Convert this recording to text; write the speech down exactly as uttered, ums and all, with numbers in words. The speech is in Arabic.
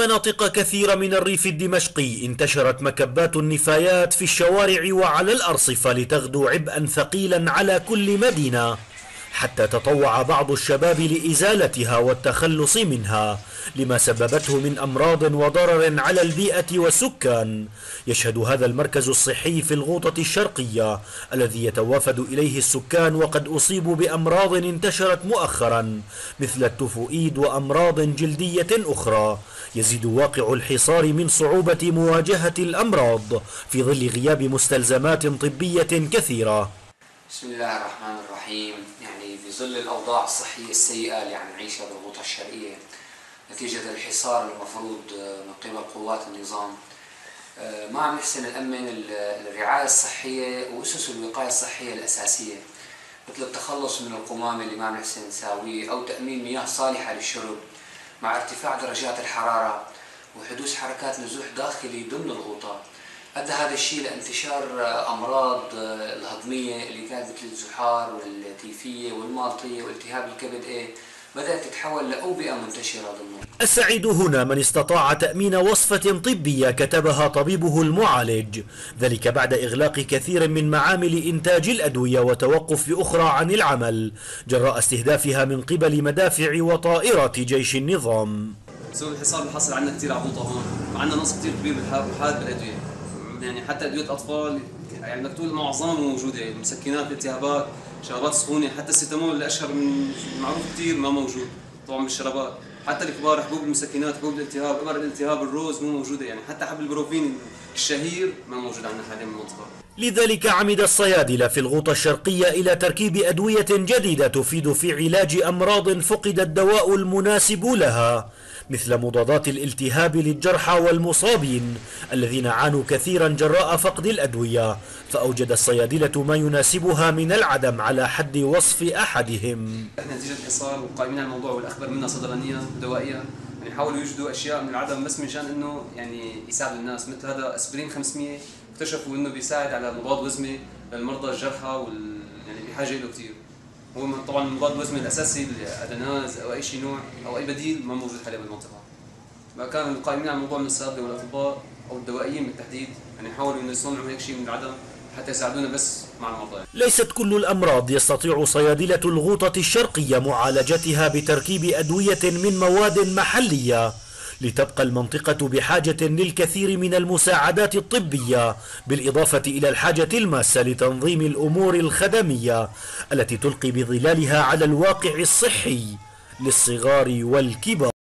مناطق كثيرة من الريف الدمشقي انتشرت مكبات النفايات في الشوارع وعلى الأرصفة لتغدو عبئا ثقيلا على كل مدينة، حتى تطوع بعض الشباب لإزالتها والتخلص منها لما سببته من أمراض وضرر على البيئة والسكان. يشهد هذا المركز الصحي في الغوطة الشرقية الذي يتوافد إليه السكان وقد أصيبوا بأمراض انتشرت مؤخرا مثل التفوئيد وأمراض جلدية أخرى. يزيد واقع الحصار من صعوبة مواجهة الأمراض في ظل غياب مستلزمات طبية كثيرة. بسم الله الرحمن الرحيم. يعني في ظل الأوضاع الصحية السيئة اللي عم نعيشها بالغوطة الشرقية نتيجة الحصار المفروض من قبل قوات النظام، ما عم نحسن نأمن الرعاية الصحية وأسس الوقاية الصحية الأساسية، مثل التخلص من القمامة اللي ما عم نحسن نساويه، أو تأمين مياه صالحة للشرب مع ارتفاع درجات الحرارة وحدوث حركات نزوح داخلي ضمن الغوطة. أدى هذا الشيء لانتشار أمراض الهضمية اللي كانت مثل الزحار والتيفية والمالطية والتهاب الكبد إيه بدأت تتحول لأوبئة منتشرة ضمن. السعيد هنا من استطاع تأمين وصفة طبية كتبها طبيبه المعالج، ذلك بعد إغلاق كثير من معامل إنتاج الأدوية وتوقف أخرى عن العمل جراء استهدافها من قبل مدافع وطائرات جيش النظام. بسبب الحصار اللي حصل عندنا كثير على الغوطة هون، وعندنا نقص كثير كبير بالحالات بالأدوية، يعني حتى أدوية الأطفال يعني بدك تقول معظمها موجودة، يعني مسكنات الالتهابات، شرابات سخونة، حتى السيتامول اللي أشهر من المعروف كثير ما موجود طبعا بالشرابات، حتى الكبار حبوب المسكنات، حبوب الالتهاب، إبر الالتهاب، الروز مو موجودة، يعني حتى حب البروفين الشهير ما موجود عندنا حاليا بالمنطقة. لذلك عمد الصيادلة في الغوطة الشرقية إلى تركيب أدوية جديدة تفيد في علاج أمراض فقد الدواء المناسب لها، مثل مضادات الالتهاب للجرحى والمصابين الذين عانوا كثيرا جراء فقد الأدوية، فأوجد الصيادلة ما يناسبها من العدم على حد وصف أحدهم. احنا نتيجة الحصار وقائمين على الموضوع والأخبار منا صيدلانية ودوائية، يعني حاولوا يوجدوا أشياء من العدم بس من شان إنه يعني يساعدوا الناس، مثل هذا أسبرين خمسمية اكتشفوا إنه بيساعد على مضاد وزمة للمرضى الجرحى وال يعني بحاجة له كثير. هو طبعا مضاد الوزمة الأساسي الأدناز أو أي شيء نوع أو أي بديل ما موجود حاليا بالمنطقة. فكان القائمين على الموضوع من الصيادلة والأطباء أو الدوائيين بالتحديد يعني حاولوا إنه يصنعوا هيك شيء من العدم حتى يساعدونا بس مع المرضى. ليست كل الأمراض يستطيع صيادلة الغوطة الشرقية معالجتها بتركيب أدوية من مواد محلية، لتبقى المنطقة بحاجة للكثير من المساعدات الطبية، بالإضافة إلى الحاجة الماسة لتنظيم الأمور الخدمية التي تلقي بظلالها على الواقع الصحي للصغار والكبار.